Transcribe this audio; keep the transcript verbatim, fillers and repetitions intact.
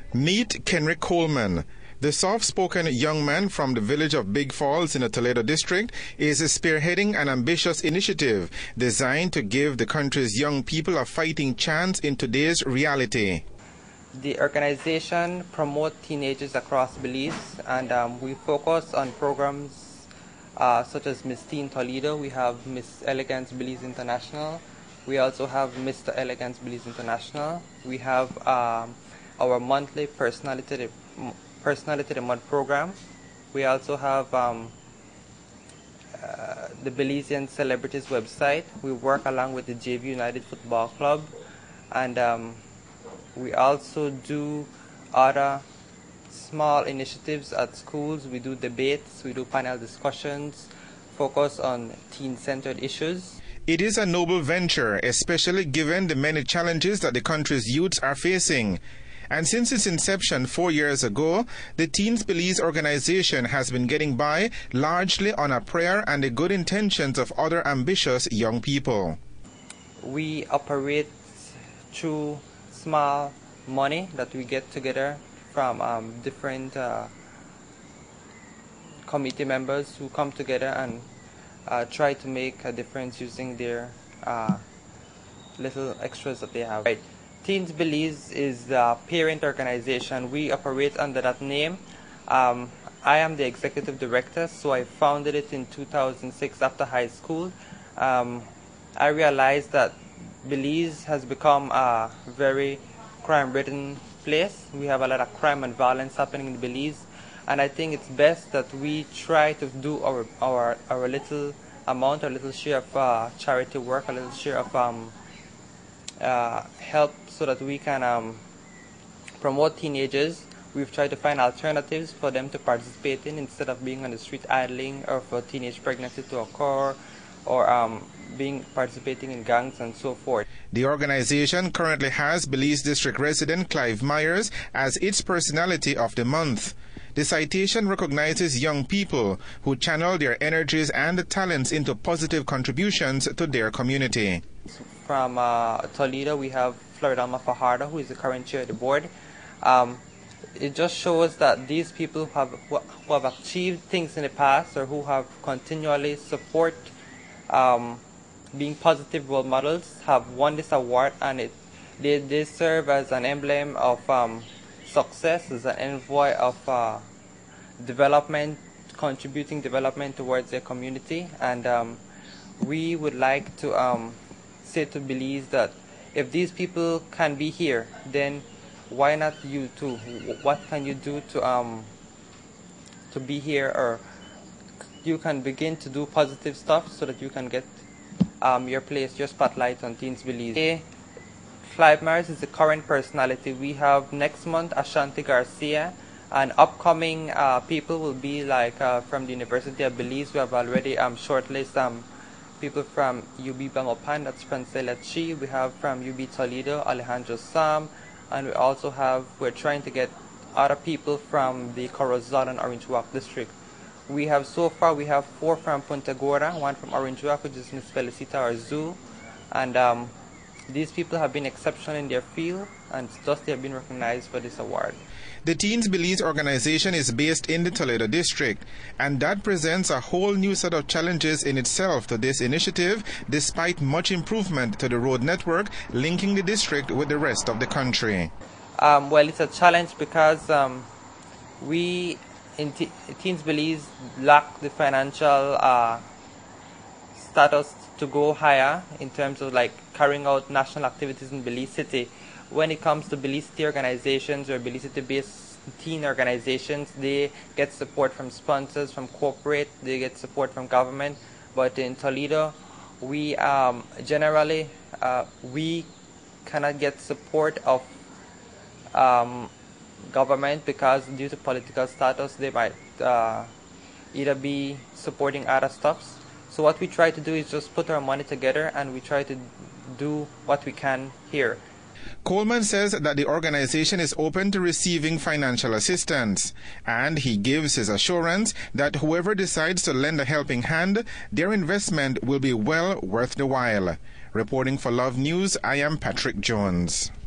Meet Kenrick Coleman. The soft-spoken young man from the village of Big Falls in the Toledo District is spearheading an ambitious initiative designed to give the country's young people a fighting chance in today's reality. The organization promotes teenagers across Belize, and um, we focus on programs uh, such as Miss Teen Toledo. We have Miss Elegance Belize International. We also have Mister Elegance Belize International. We have um, our monthly personality personality of the month program. We also have um, uh, the Belizean Celebrities website. We work along with the J V United Football Club, and um, we also do other small initiatives at schools. We do debates, we do panel discussions, focus on teen-centered issues. It is a noble venture, especially given the many challenges that the country's youths are facing. And since its inception four years ago, the Teens Belize Organization has been getting by largely on a prayer and the good intentions of other ambitious young people. We operate through small money that we get together from um, different uh, committee members who come together and uh, try to make a difference using their uh, little extras that they have. Right. Teens Belize is the parent organization. We operate under that name. Um, I am the executive director, so I founded it in two thousand six after high school. Um, I realized that Belize has become a very crime-ridden place. We have a lot of crime and violence happening in Belize, and I think it's best that we try to do our our, our little amount, a little share of uh, charity work, a little share of um, uh, help, so that we can um, promote teenagers. We've tried to find alternatives for them to participate in instead of being on the street idling, or for teenage pregnancy to occur, or um, being participating in gangs and so forth. The organization currently has Belize District resident Clive Myers as its personality of the month. The citation recognizes young people who channel their energies and talents into positive contributions to their community. From uh, Toledo, we have Floridalma Fajardo, who is the current chair of the board. Um, it just shows that these people who have, who have achieved things in the past, or who have continually support um, being positive role models, have won this award, and it they, they serve as an emblem of um, success, as an envoy of uh, development, contributing development towards their community. And um, we would like to um, say to Belize that if these people can be here, then why not you too? What can you do to um to be here, or you can begin to do positive stuff so that you can get um your place, your spotlight on Teens Belize. Hey, Clive Myers is the current personality. We have next month Ashanti Garcia, and upcoming uh, people will be like uh, from the University of Belize. We have already um shortlisted um people from U B Bangopan, that's Francela Chi. We have from U B Toledo, Alejandro Sam, and we also have, we're trying to get other people from the Corozal and Orange Walk district. We have, so far, we have four from Punta Gorda, one from Orange Walk, which is Miss Felicita Arzu, and um, these people have been exceptional in their field, and thus they have been recognized for this award. The Teens Belize Organization is based in the Toledo District, and that presents a whole new set of challenges in itself to this initiative, despite much improvement to the road network linking the district with the rest of the country. Um, well, it's a challenge because um, we in Te Teens Belize lack the financial uh, status to go higher in terms of like carrying out national activities in Belize City. When it comes to Belize City organizations or Belize City-based teen organizations, they get support from sponsors, from corporate, they get support from government. But in Toledo, we um, generally uh, we cannot get support of um, government because due to political status, they might uh, either be supporting other stuffs. So what we try to do is just put our money together, and we try to do what we can here. Coleman says that the organization is open to receiving financial assistance, and he gives his assurance that whoever decides to lend a helping hand, their investment will be well worth the while. Reporting for Love News, I am Patrick Jones.